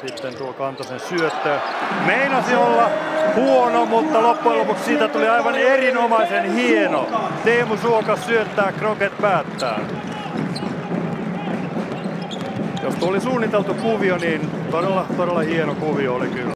sitten tuo Kantosen syöttö meinasi olla huono, mutta loppujen lopuksi siitä tuli aivan erinomaisen hieno. Teemu Suokas syöttää, Kroket päättää. Jos tuo oli suunniteltu kuvio, niin todella hieno kuvio oli kyllä.